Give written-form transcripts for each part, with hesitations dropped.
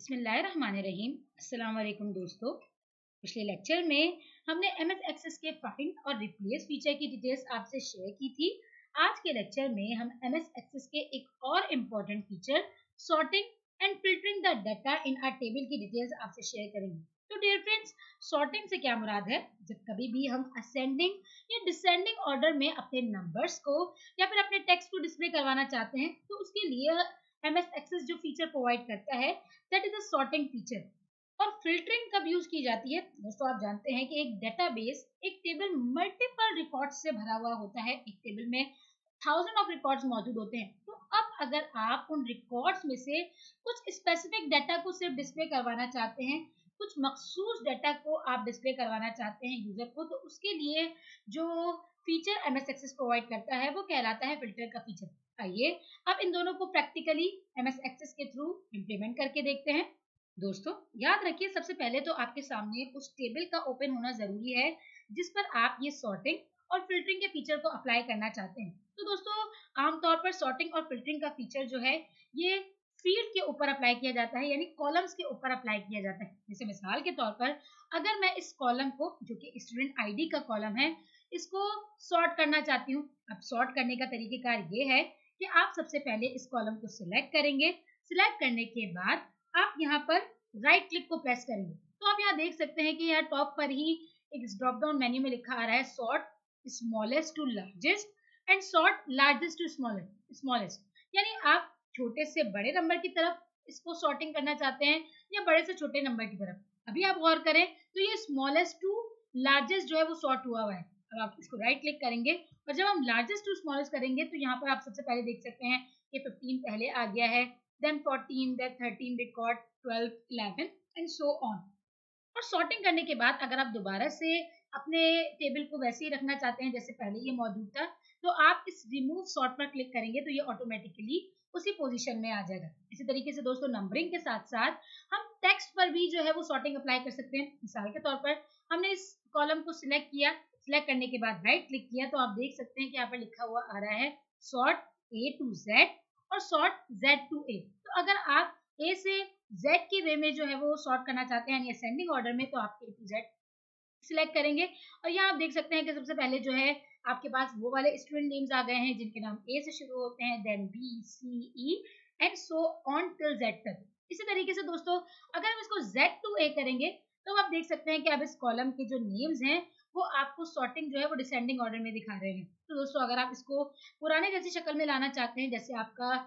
बिस्मिल्लाहिर्रहमानिर्रहीम। अस्सलाम वालेकुम दोस्तों। पिछले लेक्चर में हमने एमएस एक्सेस के फाइंड और रिप्लेस फीचर की डिटेल्स आपसे शेयर की थी। आज के लेक्चर में हम एमएस एक्सेस के एक और important feature sorting and filtering the data in a table की डिटेल्स आपसे शेयर करेंगे। तो डियर फ्रेंड्स, सॉर्टिंग से क्या मुराद है? जब कभी भी हम असेंडिंग या डिसेंडिंग ऑर्डर में अपने नंबर्स को या फिर अपने टेक्स्ट को डिस्प्ले करवाना चाहते हैं तो उसके लिए एमएस एक्सेस जो फीचर प्रोवाइड करता है that is a sorting feature. और फिल्टरिंग कब यूज की जाती है दोस्तों? आप जानते हैं कि एक डेटाबेस, एक टेबल मल्टीपल रिकॉर्ड्स से भरा हुआ होता है। एक टेबल में थाउजेंड ऑफ रिकॉर्ड्स मौजूद होते हैं। तो अब अगर आप उन रिकॉर्ड्स में से कुछ स्पेसिफिक डाटा को सिर्फ डिस्प्ले करवाना चाहते हैं, कुछ मखसूस डाटा को आप डिस्प्ले करवाना चाहते हैं यूजर को, तो उसके लिए जो फीचर एमएस एक्सेस प्रोवाइड करता है वो कहलाता है फिल्टर का फीचर। आइए अब इन दोनों को प्रैक्टिकली एमएस एक्सेस के थ्रू इंप्लीमेंट करके देखते हैं। दोस्तों याद रखिए, सबसे पहले तो आपके सामने उस टेबल का ओपन होना जरूरी है जिस पर आप ये सॉर्टिंग और फिल्टरिंग के फीचर को अप्लाई करना चाहते हैं। तो दोस्तों आमतौर पर सॉर्टिंग और फिल्टरिंग का फीचर जो है ये फील्ड के ऊपर अप्लाई किया जाता है, यानी कॉलम्स के ऊपर अप्लाई किया जाता है। जैसे मिसाल के तौर पर अगर मैं इस कॉलम को, जो कि स्टूडेंट आईडी का कॉलम है, इसको सॉर्ट करना चाहती हूँ। अब सॉर्ट करने का तरीकेकार ये है कि आप सबसे पहले इस कॉलम को सिलेक्ट करेंगे। सिलेक्ट करने के बाद आप यहाँ पर राइट क्लिक को प्रेस करेंगे। तो आप यहाँ देख सकते हैं कि यहाँ टॉप पर ही एक ड्रॉप डाउन मेन्यू में लिखा आ रहा है sort smallest to largest and sort largest to smallest, यानी आप छोटे से बड़े नंबर की तरफ इसको सॉर्टिंग करना चाहते हैं या बड़े से छोटे नंबर की तरफ। अभी आप गौर करें तो ये स्मॉलेस्ट टू लार्जेस्ट जो है वो सॉर्ट हुआ हुआ है। अब आप इसको राइट क्लिक करेंगे और जब हम लार्जेस्ट टू स्मॉलेस्ट करेंगे तो यहाँ पर आप सबसे पहले देख सकते हैं कि 15 पहले आ गया है, then 14, then 13 record, 12, 11 and so on। और सॉर्टिंग करने के बाद अगर आप दोबारा से अपने टेबल को वैसे ही रखना चाहते हैं जैसे पहले ये मौजूद था, तो आप इस रिमूव सॉर्ट पर क्लिक करेंगे तो ये ऑटोमेटिकली उसी पोजीशन में आ जाएगा। इसी तरीके से दोस्तों नंबरिंग के साथ साथ हम टेक्स्ट पर भी जो है वो सॉर्टिंग अप्लाई कर सकते हैं। मिसाल के तौर पर हमने इस कॉलम को सिलेक्ट किया, सिलेक्ट करने के बाद राइट क्लिक किया तो आप देख सकते हैं कि यहाँ पर लिखा हुआ आ रहा है सॉर्ट ए टू जेड और सॉर्ट जेड टू ए। तो अगर आप ए से जेड के वे में जो है वो सॉर्ट करना चाहते हैं यानी असेंडिंग ऑर्डर में, तो आप ए टू जेड सिलेक्ट करेंगे। और यहाँ आप देख सकते हैं कि सबसे पहले जो है आपके पास वो वाले स्टूडेंट नेम्स आ गए हैं जिनके नाम ए से शुरू होते हैं, then B C E and so on till Z तक। इसी तरीके से दोस्तों अगर हम इसको जेड टू ए करेंगे तो आप देख सकते हैं कि अब इस कॉलम के जो नेम्स हैं वो आपको सॉर्टिंग जो है वो डिसेंडिंग ऑर्डर में दिखा रहे हैं। तो दोस्तों अगर आप इसको पुराने जैसी शक्ल में लाना चाहते हैं जैसे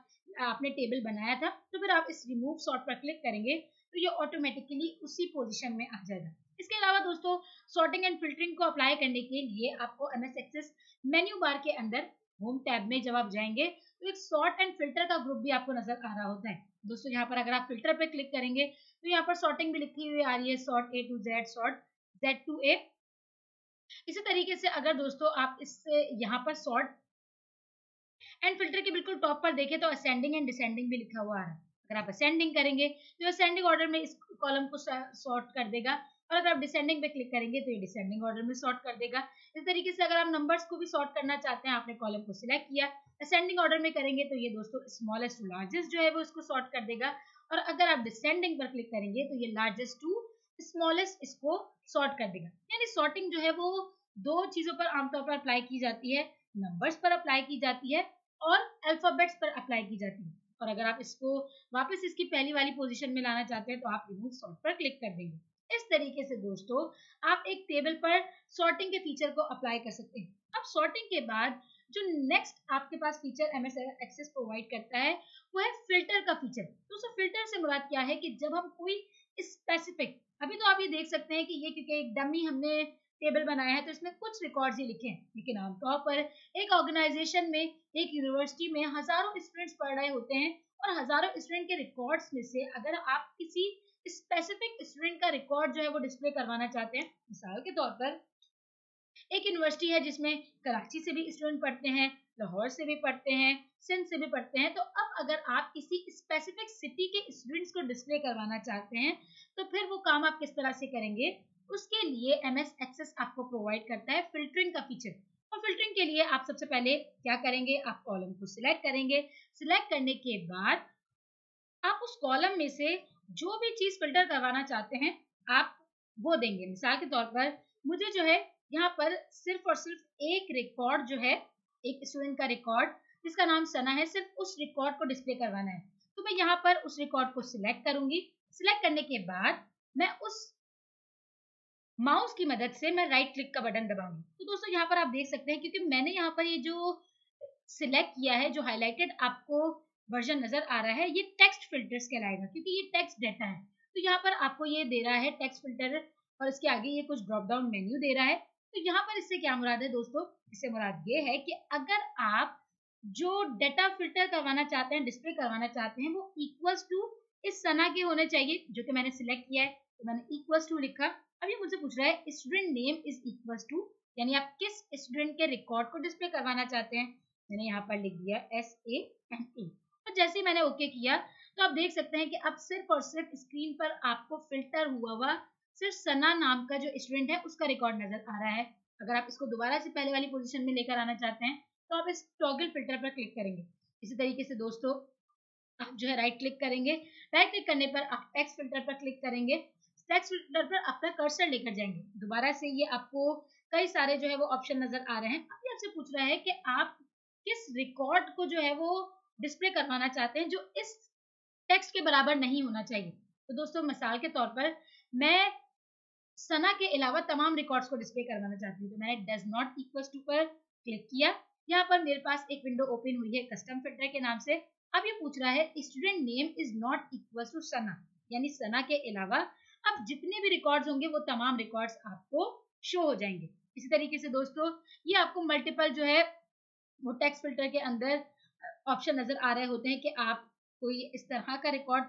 आपने टेबल बनाया था, तो फिर आप इस रिमूव सॉर्ट पर क्लिक करेंगे तो ये ऑटोमेटिकली उसी पोजीशन में आ जाएगा। इसके अलावा दोस्तों सॉर्टिंग एंड फिल्टरिंग को अप्लाई करने के लिए आपको एमएस एक्सेस मेन्यू बार के अंदर होम टैब में जब आप जाएंगे तो एक सॉर्ट एंड फिल्टर का ग्रुप भी आपको नजर आ रहा होता है। दोस्तों यहाँ पर अगर आप फिल्टर पे क्लिक करेंगे तो यहाँ पर सॉर्टिंग भी लिखी हुई आ रही है, sort A to Z, sort Z to A. इसी तरीके से अगर दोस्तों आप इससे यहाँ पर सॉर्ट एंड फिल्टर के बिल्कुल टॉप पर देखें तो असेंडिंग एंड डिसेंडिंग भी लिखा हुआ है। अगर आप असेंडिंग करेंगे तो असेंडिंग ऑर्डर में इस कॉलम को सॉर्ट कर देगा, और अगर आप डिसेंडिंग पे क्लिक करेंगे तो ये डिसेंडिंग ऑर्डर में सॉर्ट कर देगा। इस तरीके से अगर आप नंबर्स को भी सॉर्ट करना चाहते हैं, आपने कॉलम को सिलेक्ट किया, असेंडिंग ऑर्डर में करेंगे तो ये दोस्तों स्मॉलेस्ट टू लार्जेस्ट जो है वो इसको सॉर्ट कर देगा, और अगर आप डिसेंडिंग पर क्लिक करेंगे तो ये लार्जेस्ट टू स्मॉलेस्ट इसको सॉर्ट कर देगा। यानी सॉर्टिंग जो है वो दो चीजों पर आमतौर पर अप्लाई की जाती है, नंबर्स पर अप्लाई की जाती है और अल्फाबेट्स पर अप्लाई की जाती है। और अगर आप इसको वापस इसकी पहली वाली पोजीशन में लाना चाहते हैं तो आप रिमूव सॉर्ट पर क्लिक कर देंगे। इस तरीके से दोस्तों आप एक टेबल पर सॉर्टिंग के फीचर को अप्लाई कर सकते हैं। अब सॉर्टिंग के बाद जो नेक्स्ट आपके पास फीचर एमएस एक्सेस प्रोवाइड करता है वो है फिल्टर का फीचर। दोस्तों फिल्टर से मुराद क्या है कि जब हम कोई स्पेसिफिक, अभी तो आप ये देख सकते हैं कि ये क्योंकि एक डमी हमने टेबल बनाया है तो इसमें कुछ रिकॉर्ड्स ही लिखे हैं, लेकिन आमतौर पर एक ऑर्गेनाइजेशन में, एक यूनिवर्सिटी में हजारों स्टूडेंट्स पढ़ रहे होते हैं, और हजारों स्टूडेंट के रिकॉर्ड्स में से अगर आप किसी स्पेसिफिक स्टूडेंट का रिकॉर्ड जो है वो डिस्प्ले करवाना चाहते हैं, मिसाल के तौर पर एक यूनिवर्सिटी है जिसमें कराची से भी स्टूडेंट पढ़ते हैं, लाहौर से भी पढ़ते हैं, सिंध से भी पढ़ते हैं, तो अब अगर आप किसी स्पेसिफिक सिटी के स्टूडेंट्स को डिस्प्ले करवाना चाहते हैं तो फिर वो काम आप किस तरह से करेंगे? उसके लिए एमएस एक्सेस आपको प्रोवाइड करता है फिल्टरिंग का फीचर। और फिल्टरिंग के लिए आप सबसे पहले क्या करेंगे, आप कॉलम को सिलेक्ट करेंगे। सिलेक्ट करने के बाद आप उस कॉलम में से जो भी चीज फिल्टर करवाना चाहते हैं आप वो देंगे। मिसाल के तौर पर मुझे जो है यहाँ पर सिर्फ और सिर्फ एक रिकॉर्ड जो है, एक स्टूडेंट का रिकॉर्ड जिसका नाम सना है, सिर्फ उस रिकॉर्ड को डिस्प्ले करवाना है। तो मैं यहाँ पर उस रिकॉर्ड को सिलेक्ट करूंगी। सिलेक्ट करने के बाद मैं उस माउस की मदद से मैं राइट क्लिक का बटन दबाऊंगी। तो दोस्तों यहाँ पर आप देख सकते हैं, क्योंकि मैंने यहाँ पर ये जो सिलेक्ट किया है, जो हाईलाइटेड आपको वर्जन नजर आ रहा है, ये टेक्स्ट फिल्टर्स कहलाएगा, क्योंकि ये टेक्स्ट डेटा है। तो यहाँ पर आपको ये दे रहा है टेक्स्ट फिल्टर, और इसके आगे ये कुछ ड्रॉप डाउन मेन्यू दे रहा है। तो यहाँ पर इससे क्या मुराद है दोस्तों? इससे मुराद ये है कि अगर आप जो डेटा फिल्टर करवाना चाहते हैं, डिस्प्ले करवाना चाहते हैं, वो इक्वल्स टू इस सना के होने चाहिए, जो कि मैंने सिलेक्ट किया है। तो मैंने इक्वल्स टू लिखा। अब ये मुझसे पूछ रहा है student name is equals to, यानी आप किस स्टूडेंट के रिकॉर्ड को डिस्प्ले करवाना चाहते हैं। मैंने यहाँ पर लिख दिया SANA। और जैसे ही मैंने ओके किया तो आप देख सकते हैं कि अब सिर्फ और सिर्फ स्क्रीन पर आपको फिल्टर हुआ सिर्फ सना नाम का जो स्टूडेंट है उसका रिकॉर्ड नजर आ रहा है। अगर आप इसको दोबारा से पहले वाली पोजीशन में लेकर आना चाहते हैं तो आप इस टॉगल फिल्टर पर क्लिक करेंगे। इसी तरीके से दोस्तों आप जो है राइट क्लिक करेंगे। राइट क्लिक करने पर आप टेक्स्ट फिल्टर पर क्लिक करेंगे। टेक्स्ट फिल्टर पर अपना कर्सर लेकर जाएंगे। दोबारा से ये आपको कई सारे जो है वो ऑप्शन नजर आ रहे हैं। अब ये आपसे पूछ रहा है कि आप किस रिकॉर्ड को जो है वो डिस्प्ले करवाना चाहते हैं जो इस टेक्स्ट के बराबर नहीं होना चाहिए। तो दोस्तों मिसाल के तौर पर मैं सना के अलावा तमाम रिकॉर्ड्स को डिस्प्ले करवाना चाहती हूँ। तो मैंने डज नॉट इक्वल्स टू पर क्लिक किया। यहाँ पर मेरे पास एक विंडो ओपन हुई है कस्टम फिल्टर के नाम से। अब ये पूछ रहा है student name is not equals to Sana, यानी सना के अलावा अब जितने भी रिकॉर्ड्स होंगे वो तमाम रिकॉर्ड्स आपको शो हो जाएंगे। इसी तरीके से दोस्तों ये आपको मल्टीपल जो है वो टेक्स्ट फिल्टर के अंदर ऑप्शन नजर आ रहे होते हैं कि आप कोई इस तरह का रिकॉर्ड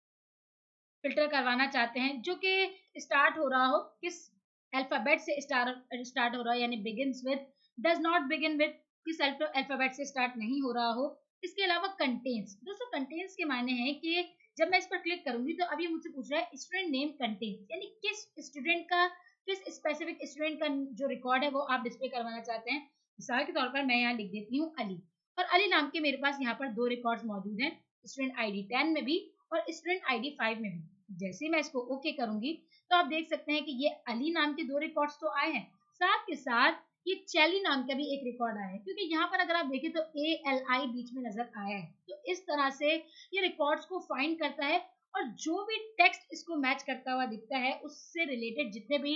फिल्टर करवाना चाहते हैं जो कि स्टार्ट हो रहा हो, किस अल्फाबेट से स्टार्ट हो रहा हो, यानी begins with, does not begin with, किस अल्फाबेट से स्टार्ट नहीं हो रहा हो। इसके अलावा कंटेन्स। दोस्तों कंटेन्स के मायने हैं कि जब मैं इस पर क्लिक करूंगी तो अब ये मुझसे पूछ रहा है स्टूडेंट नेम कंटेन्स, यानी किस स्टूडेंट का, किस स्पेसिफिक स्टूडेंट का जो रिकॉर्ड है वो आप डिस्प्ले करवाना चाहते हैं। मिसाल के तौर पर मैं यहाँ लिख देती हूँ अली, और अली नाम के मेरे पास यहाँ पर दो रिकॉर्ड्स मौजूद हैं, स्टूडेंट ID 10 में भी और स्टूडेंट ID 5 में भी। जैसे ही मैं इसको ओके करूंगी तो आप देख सकते हैं कि ये अली नाम के दो रिकॉर्ड्स तो आए हैं, साथ के साथ ये चैली नाम का भी एक रिकॉर्ड आया है, क्योंकि यहाँ पर अगर आप देखें तो ALI बीच में नजर आया है। तो इस तरह से ये रिकॉर्ड्स को फाइंड करता है, और जो भी टेक्स्ट इसको मैच करता हुआ दिखता है उससे रिलेटेड जितने भी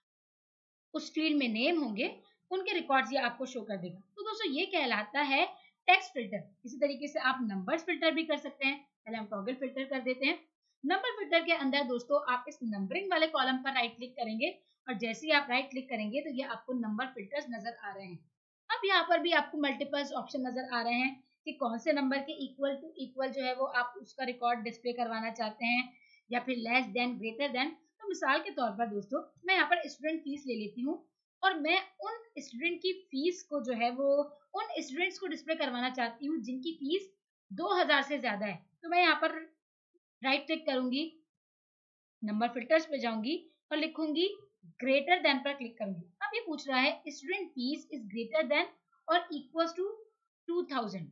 उस फील्ड में नेम होंगे उनके रिकॉर्ड्स ये आपको शो कर देगा। तो दोस्तों ये कहलाता है टेक्स्ट फिल्टर। इसी तरीके से आप नंबर्स फिल्टर भी कर सकते हैं। पहले हम टॉगल फिल्टर कर देते हैं। नंबर फिल्टर के अंदर दोस्तों आप इस नंबरिंग वाले कॉलम पर राइट क्लिक करेंगे, और जैसे ही आप राइट क्लिक करेंगे तो ये आपको नंबर फिल्टर्स नजर आ रहे हैं। अब यहाँ पर भी आपको मल्टीपल ऑप्शन नजर आ रहे हैं कि कौन से नंबर के इक्वल टू इक्वल जो है वो आप उसका रिकॉर्ड डिस्प्ले करवाना चाहते हैं, या फिर लेस देन, ग्रेटर देन। तो मिसाल के तौर पर दोस्तों मैं यहाँ पर स्टूडेंट फीस ले लेती हूँ, और मैं उन स्टूडेंट की फीस को जो है वो उन स्टूडेंट्स को डिस्प्ले करवाना चाहती हूँ जिनकी फीस 2000 से ज्यादा है। तो मैं यहाँ पर राइट क्लिक करूंगी, नंबर फिल्टर्स पे जाऊंगी और लिखूंगी ग्रेटर देन पर क्लिक करूंगी। अब ये पूछ रहा है student fees is greater than और इक्वल्स टू 2000।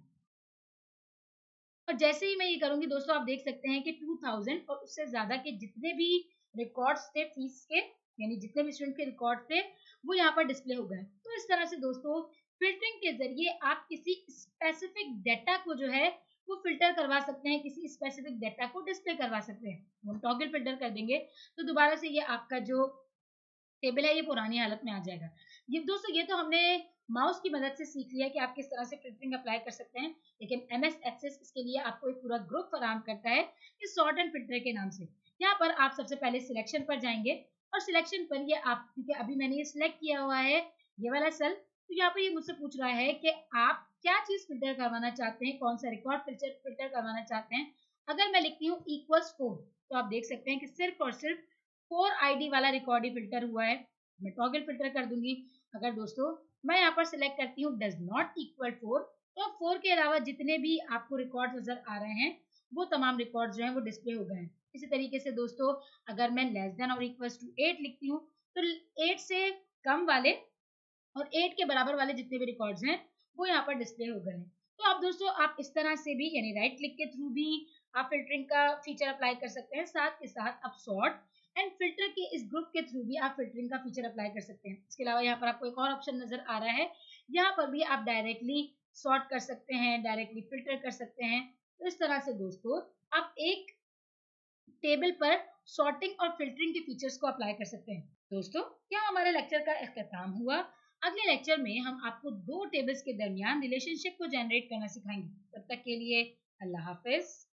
और जैसे ही मैं ये करूंगी दोस्तों आप देख सकते हैं कि 2000 और उससे ज्यादा के जितने भी रिकॉर्ड्स थे फीस के, यानी जितने भी स्टूडेंट के रिकॉर्ड थे वो यहाँ पर डिस्प्ले हो गए। तो इस तरह से दोस्तों फिल्टरिंग के जरिए आप किसी स्पेसिफिक डाटा को जो है वो फिल्टर करवा सकते हैं, किसी स्पेसिफिक डाटा को डिस्प्ले करवा सकते हैं। हम टॉगल फिल्टर कर देंगे तो दोबारा से ये आपका जो टेबल है ये पुरानी हालत में आ जाएगा। ये दोस्तों ये तो हमने माउस की मदद से सीख लिया कि आप किस तरह से फिल्टरिंग अप्लाई कर सकते हैं, लेकिन MS एक्सेस इसके लिए आपको एक पूरा ग्रुप फराहम करता है इस सॉर्ट एंड फिल्टर के नाम से। यहाँ पर आप सबसे पहले सिलेक्शन पर जाएंगे, और सिलेक्शन पर ये आप, क्योंकि अभी मैंने ये सिलेक्ट किया हुआ है ये वाला सेल, तो यहाँ पर ये मुझसे पूछ रहा है कि आप क्या चीज फिल्टर करवाना चाहते हैं, कौन सा रिकॉर्ड फिल्टर करवाना चाहते हैं। अगर मैं लिखती हूँ इक्वल्स 4 तो आप देख सकते हैं कि सिर्फ और सिर्फ 4 ID वाला रिकॉर्ड ही फिल्टर हुआ है। मैं टॉगल फिल्टर कर दूंगी। अगर दोस्तों मैं यहाँ पर सिलेक्ट करती हूँ डज नॉट इक्वल 4, तो 4 के अलावा जितने भी आपको रिकॉर्ड नजर आ रहे हैं वो तमाम रिकॉर्ड जो हैं वो डिस्प्ले हो गए हैं। इसी तरीके से दोस्तों अगर मैं लेस देन और इक्वल्स टू 8 लिखती हूँ तो 8 से कम वाले और 8 के बराबर वाले जितने भी रिकॉर्ड्स हैं वो यहाँ पर डिस्प्ले हो गए हैं। तो आप दोस्तों आप इस तरह से भी यानी राइट क्लिक के थ्रू भी आप फिल्टरिंग का फीचर अप्लाई कर सकते हैं। साथ के साथ आप सॉर्ट एंड फिल्टर के इस ग्रुप के थ्रू भी आप फिल्टरिंग का फीचर अप्लाई कर सकते हैं। इसके अलावा यहाँ पर आपको एक और ऑप्शन नजर आ रहा है, यहाँ पर भी आप डायरेक्टली सॉर्ट कर सकते हैं, डायरेक्टली फिल्टर कर सकते हैं। तो इस तरह से दोस्तों आप एक टेबल पर सॉर्टिंग और फिल्टरिंग के फीचर्स को अप्लाई कर सकते हैं। दोस्तों क्या हमारे लेक्चर का इख्तिताम हुआ। अगले लेक्चर में हम आपको दो टेबल्स के दरमियान रिलेशनशिप को जनरेट करना सिखाएंगे। तब तक के लिए अल्लाह हाफिज।